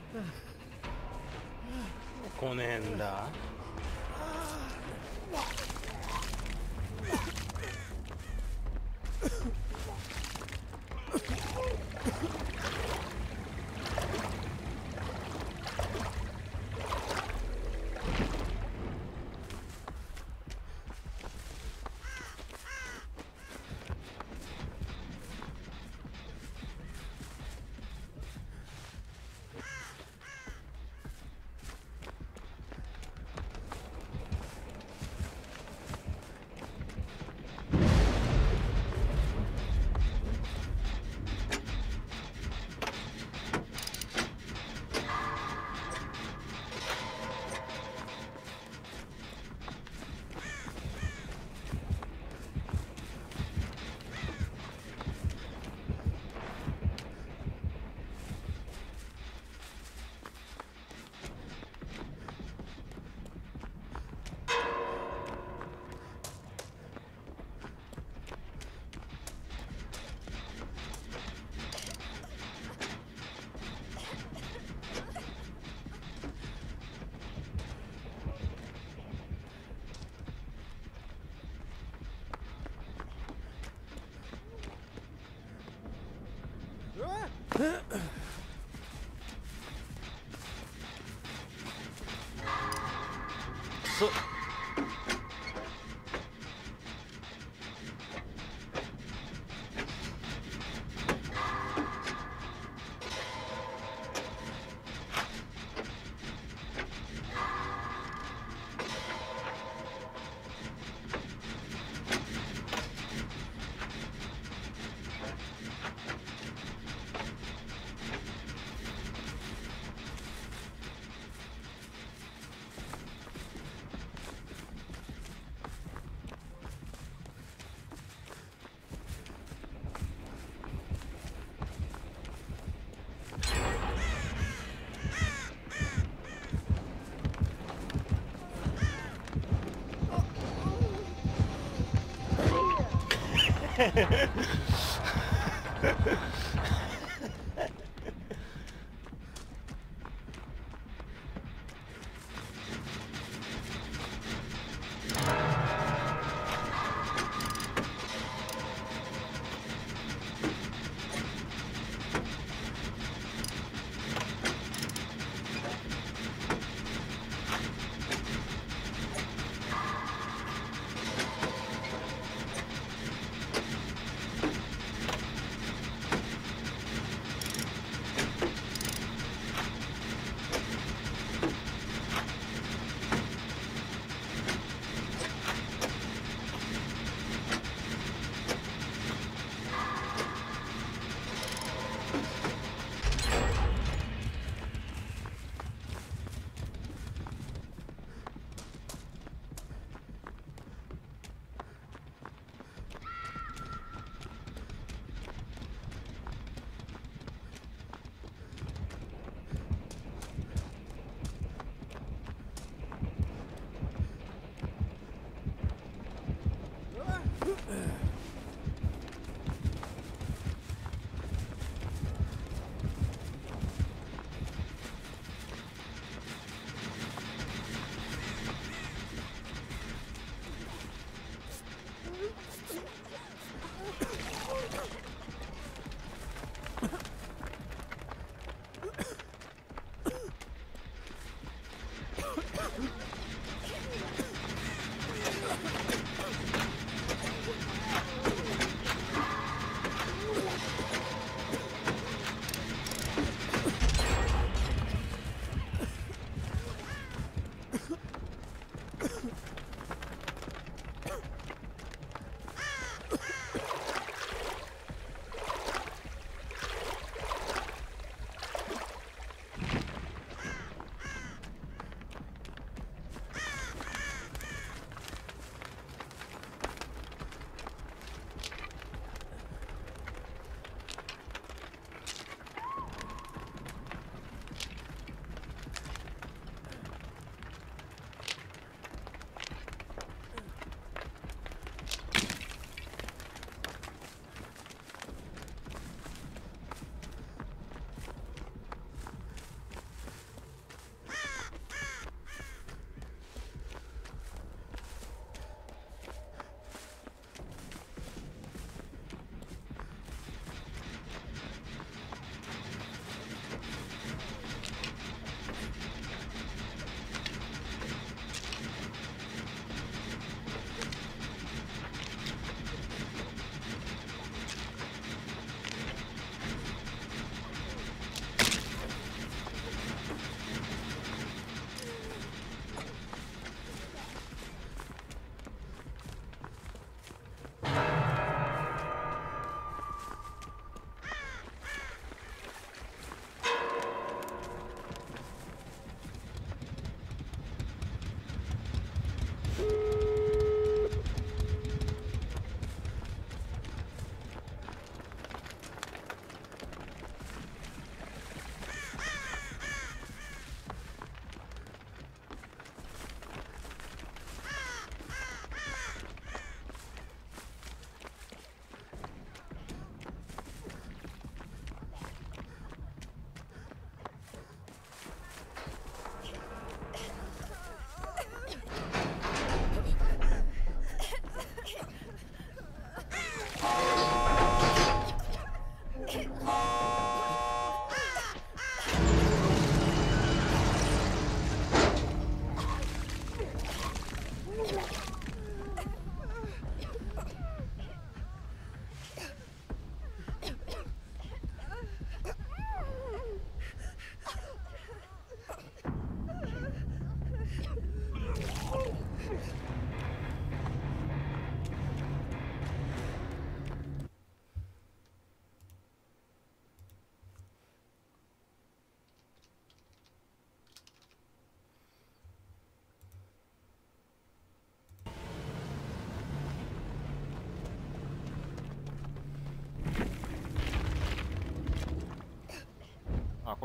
来ねえんだ。そ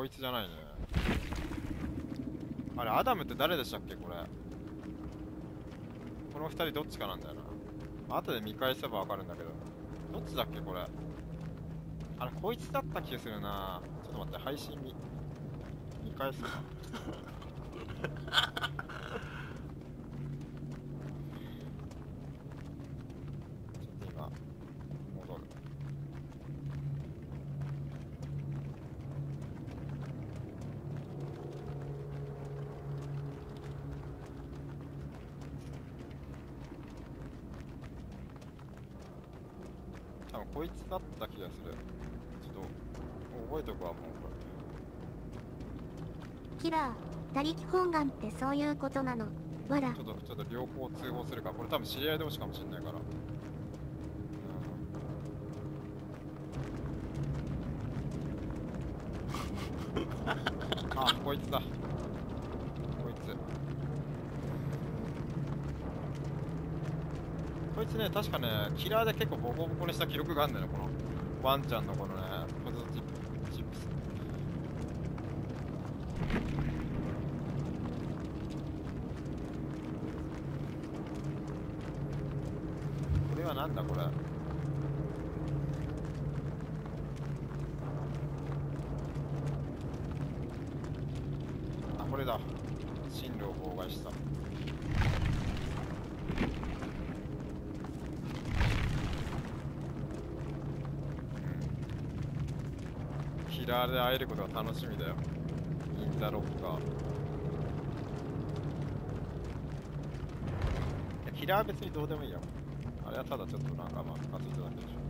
こいつじゃないね。あれ、アダムって誰でしたっけこれ。この二人どっちかなんだよな。後で見返せばわかるんだけど。どっちだっけこれ。あれ、こいつだった気がするな。ちょっと待って、配信見返すか。ちょっと今、戻る。多分こいつだった気がする。ちょっと覚えとくわ、もうこキラー、他力本願ってそういうことなの。わられ。ちょっと両方通報するか。これ多分知り合い同士かもしれないから。あ、こいつだ。こいつ。こいつね、確かね、キラーで結構ボコボコにした記録があるんだよね、このワンちゃんのこのね、ポテトチップス。これはなんだこれ。あ、これだ。進路を妨害した。キラーで会えることが楽しみだよ。インターロッカー。いやキラーは別にどうでもいいよ。あれはただちょっとなんかまあ、ムカついただけでしょ。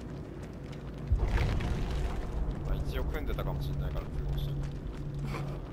まあ、一応組んでたかもしれないから通報してる。